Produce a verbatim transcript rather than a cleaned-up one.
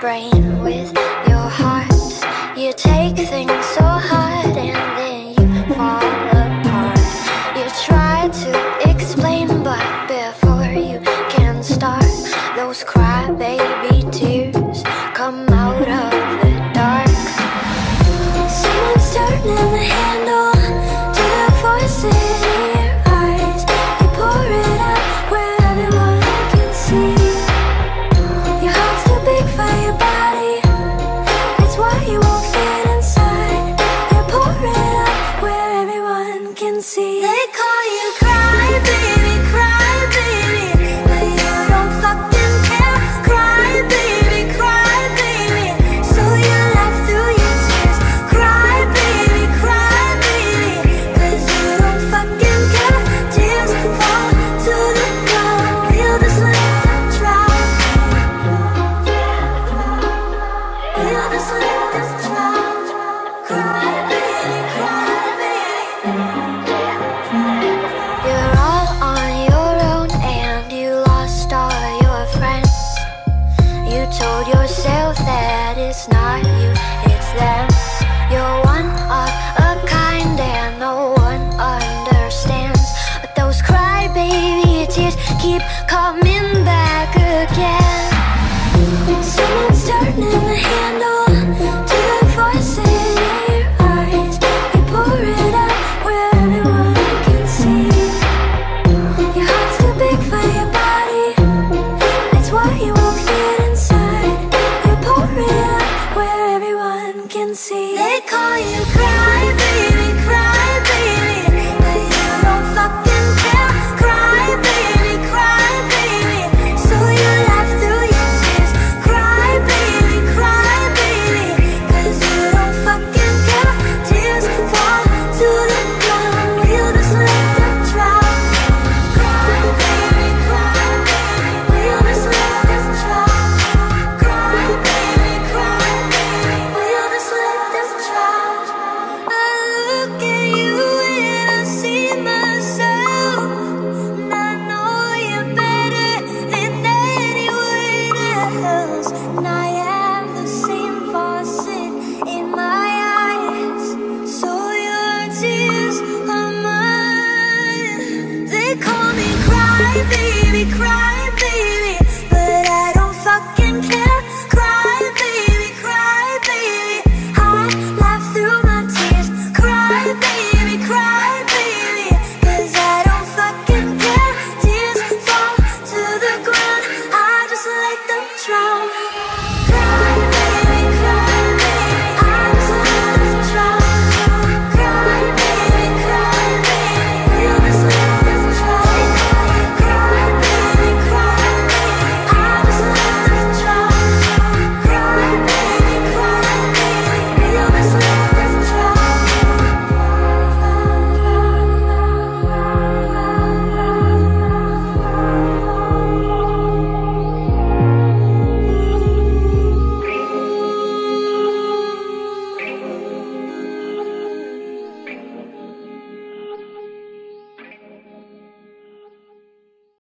brain with your heart. You take things so hard and then you fall apart. You try to explain, but before you can start, those crybaby tears come out of the dark. Someone's turning the handle to the voices in your eyes. You pour it out where everyone can see. Your heart's too big for your body, it's why you won't fit inside. You pour it out where everyone can see. They call you cry baby, cry baby, but you don't fucking care. Cry baby, cry baby, so you laugh through your tears. Cry baby, cry baby, cause you don't fucking care. Tears fall to the ground, you just let them dry. You just let them dry. Cry baby, cry baby. You're all on your own and you lost all your friends. You told yourself that it's not